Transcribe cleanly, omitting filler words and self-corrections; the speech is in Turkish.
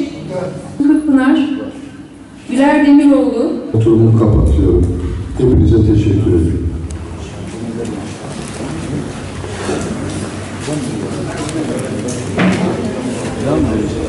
Çiçek, Kırkpınar, Güler Demiroğlu. Oturumumu kapatıyorum. Hepinize teşekkür ederim. Devam